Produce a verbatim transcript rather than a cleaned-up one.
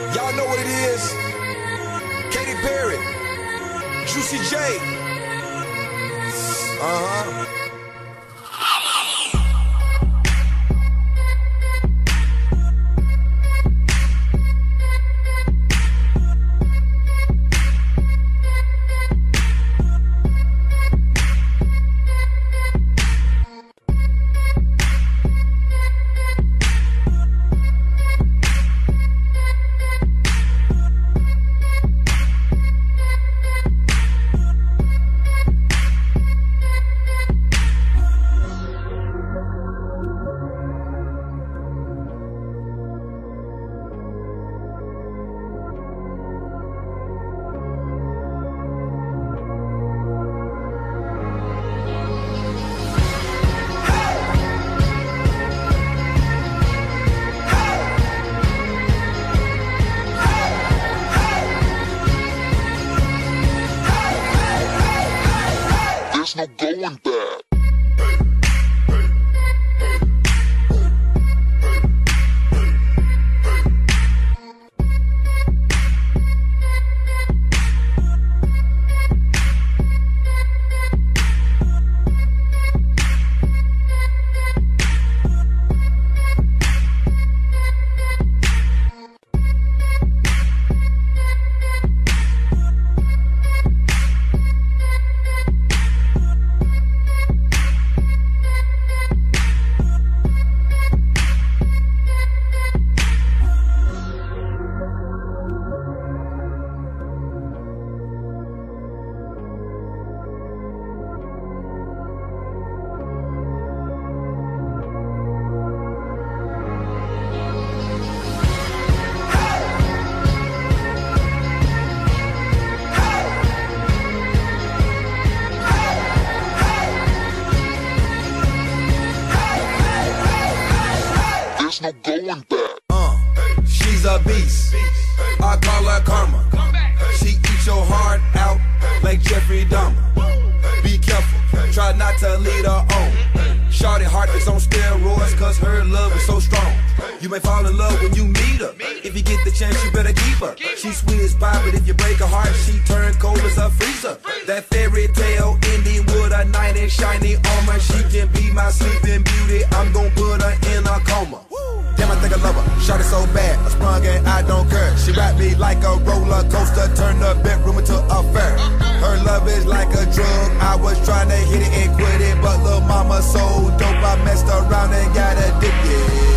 Y'all know what it is. Katy Perry, Juicy J. Uh-huh. There's no going back. There's no going back. Uh, she's a beast. I call her karma. She eats your heart out like Jeffrey Dahmer. Be careful, try not to lead her on. Shawty heart is on steroids, cause her love is so strong. You may fall in love when you meet her. If you get the chance, you better keep her. She sweet as pie, but if you break her heart, she turn cold as a freezer. That fairy tale ending with a knight in shiny armor. She can be my sleeping beauty. I'm gon' put her in a coma. Damn, I think I love her. Shawty so bad, I sprung and I don't care. She wrapped me like a roller coaster, turned the bedroom into a fair. Her love is like a drug. I was trying to hit it and quit it, but lil' mama so dope, I messed around and got addicted.